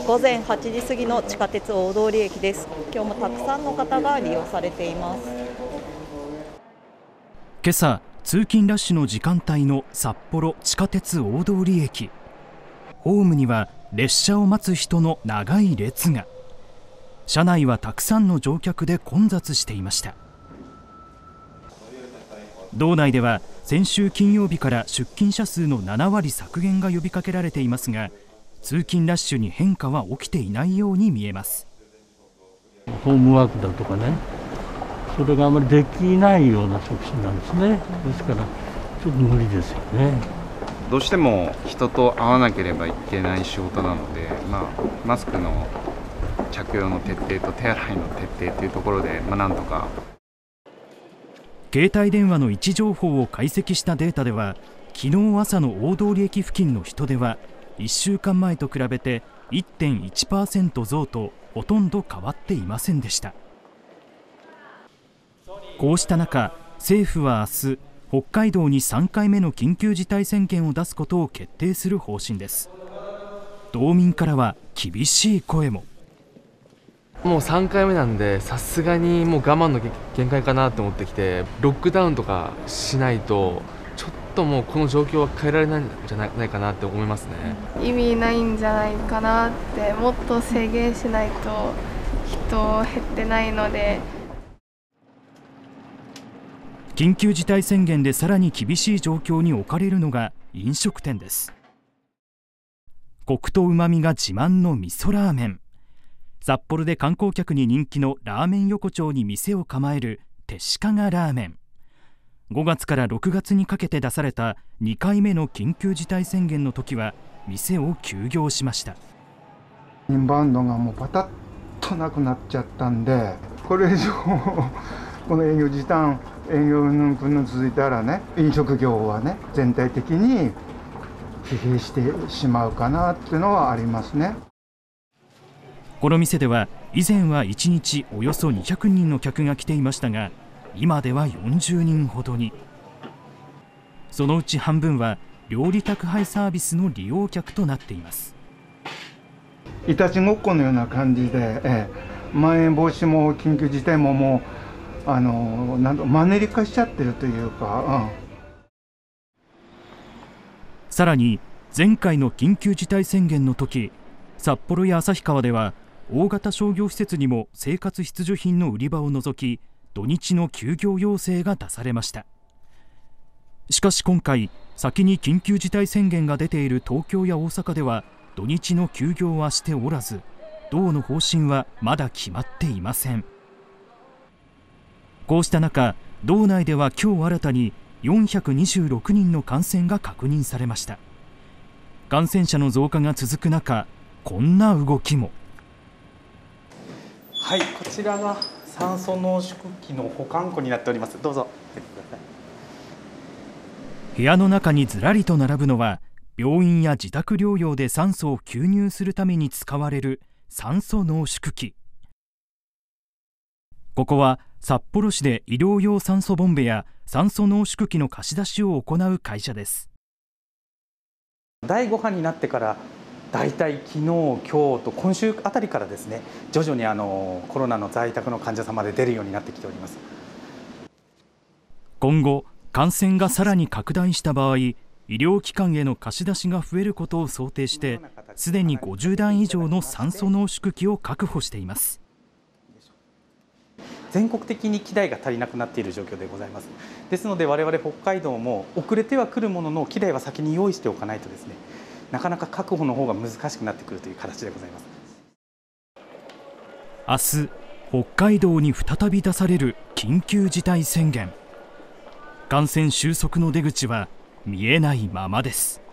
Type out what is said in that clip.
午前8時過ぎの地下鉄大通駅です。今日もたくさんの方が利用されています。 今朝、通勤ラッシュの時間帯の札幌地下鉄大通駅。ホームには列車を待つ人の長い列が。車内はたくさんの乗客で混雑していました。道内では先週金曜日から出勤者数の7割削減が呼びかけられていますが、通勤ラッシュに変化は起きていないように見えます。 ホームワークだとかね、それがあまりできないような職種なんですね。ですからちょっと無理ですよね。 どうしても人と会わなければいけない仕事なので、マスクの着用の徹底と手洗いの徹底というところで、なんとか。 携帯電話の位置情報を解析したデータでは、昨日朝の大通駅付近の人出は1週間前と比べて 1.1% 増とほとんど変わっていませんでした。こうした中、政府は明日、北海道に3回目の緊急事態宣言を出すことを決定する方針です。道民からは厳しい声も。 もう3回目なんで、さすがにもう我慢の限界かなと思ってきて、ロックダウンとかしないとちょっともうこの状況は変えられないんじゃないかなって思いますね。 意味ないんじゃないかなって、もっと制限しないと人減ってないので。 緊急事態宣言でさらに厳しい状況に置かれるのが飲食店です。コクとうまみが自慢の味噌ラーメン。札幌で観光客に人気のラーメン横丁に店を構える手鹿がラーメン。5月から6月にかけて出された2回目の緊急事態宣言の時は店を休業しました。 インバウンドがもうパタッとなくなっちゃったんで、これ以上この営業時短、営業云々続いたらね、飲食業はね、全体的に疲弊してしまうかなっていうのはありますね。 この店では以前は1日およそ200人の客が来ていましたが、今では40人ほどに。そのうち半分は料理宅配サービスの利用客となっています。 いたちごっこのような感じで、まん延防止も緊急事態ももうマンネリ化しちゃってるというか、 さらに前回の緊急事態宣言の時、札幌や旭川では大型商業施設にも生活必需品の売り場を除き土日の休業要請が出されました。しかし今回、先に緊急事態宣言が出ている東京や大阪では土日の休業はしておらず、道の方針はまだ決まっていません。こうした中、道内では今日新たに426人の感染が確認されました。感染者の増加が続く中、こんな動きも。 はい、こちらが酸素濃縮器の保管庫になっております。どうぞ。 部屋の中にずらりと並ぶのは、病院や自宅療養で酸素を吸入するために使われる酸素濃縮器。ここは札幌市で医療用酸素ボンベや酸素濃縮器の貸し出しを行う会社です。 第5波になってからだいたい昨日、今日と今週あたりからですね、徐々にコロナの在宅の患者様で出るようになってきております。 今後、感染がさらに拡大した場合、医療機関への貸し出しが増えることを想定して、すでに50台以上の酸素濃縮器を確保しています。 全国的に機材が足りなくなっている状況でございます。ですので我々北海道も遅れてはくるものの、機材は先に用意しておかないとですね、なかなか確保の方が難しくなってくるという形でございます。明日、北海道に再び出される緊急事態宣言。感染収束の出口は見えないままです。